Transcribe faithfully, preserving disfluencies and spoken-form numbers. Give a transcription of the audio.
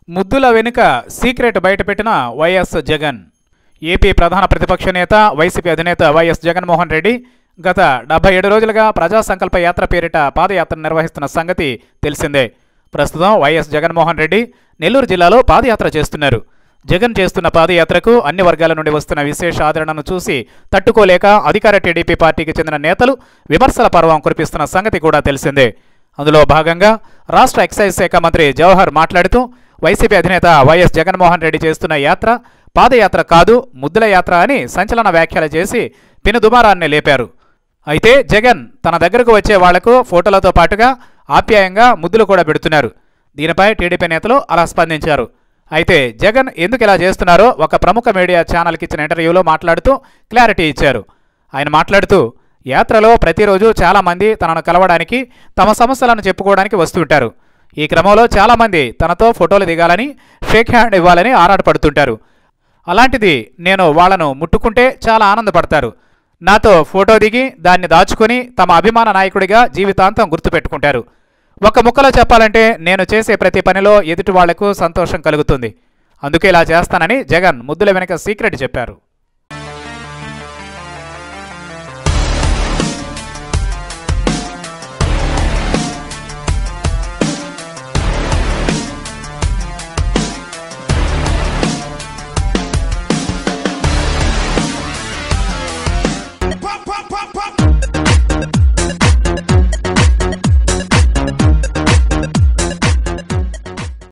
ముద్దుల వెనుక సీక్రెట్ బయటపెట్టిన వైఎస్ జగన్. ఏపీ ప్రధాన ప్రతిపక్ష నేత వైసీపీ అధినేత వైఎస్ జగన్మోహన్ రెడ్డి గత డెబ్బై ఏడు రోజులుగా ప్రజా సంకల్ప యాత్ర పేరిట పాదయాత్ర నిర్వహిస్తున్న సంగతి తెలిసిందే. ప్రస్తుతం వైఎస్ జగన్మోహన్ రెడ్డి నెల్లూరు జిల్లాలో పాదయాత్ర చేస్తున్నారు. జగన్ చేస్తున్న పాదయాత్రకు అన్ని వర్గాల నుండి వస్తున్న విశేష ఆదరణను చూసి తట్టుకోలేక అధికార టీడీపీ పార్టీకి చెందిన నేతలు విమర్శల పర్వం కురిపిస్తున్న సంగతి కూడా తెలిసిందే. అందులో భాగంగా రాష్ట్ర ఎక్సైజ్ శాఖ మంత్రి జవహర్ మాట్లాడుతూ వైసీపీ అధినేత వైఎస్ జగన్మోహన్ రెడ్డి చేస్తున్న యాత్ర పాదయాత్ర కాదు, ముద్దుల యాత్ర అని సంచలన వ్యాఖ్యలు చేసి పెనుదుమారాన్ని లేపారు. అయితే జగన్ తన దగ్గరకు వచ్చే వాళ్లకు ఫోటోలతో పాటుగా ఆప్యాయంగా ముద్దులు కూడా పెడుతున్నారు. దీనిపై టీడీపీ నేతలు అలా స్పందించారు. అయితే జగన్ ఎందుకు ఇలా చేస్తున్నారో ఒక ప్రముఖ మీడియా ఛానల్కి ఇచ్చిన ఇంటర్వ్యూలో మాట్లాడుతూ క్లారిటీ ఇచ్చారు. ఆయన మాట్లాడుతూ యాత్రలో ప్రతిరోజు చాలామంది తనను కలవడానికి, తమ సమస్యలను చెప్పుకోవడానికి వస్తుంటారు. ఈ క్రమంలో చాలామంది తనతో ఫోటోలు దిగాలని, షేక్ హ్యాండ్ ఇవ్వాలని ఆరాటపడుతుంటారు. అలాంటిది నేను వాళ్లను ముట్టుకుంటే చాలా ఆనందపడతారు. నాతో ఫోటో దిగి దాన్ని దాచుకొని తమ అభిమాన నాయకుడిగా జీవితాంతం గుర్తుపెట్టుకుంటారు. ఒక ముక్కలో చెప్పాలంటే నేను చేసే ప్రతి పనిలో ఎదుటి వాళ్లకు సంతోషం కలుగుతుంది. అందుకే ఇలా చేస్తానని జగన్ ముద్దుల వెనుక సీక్రెట్ చెప్పారు.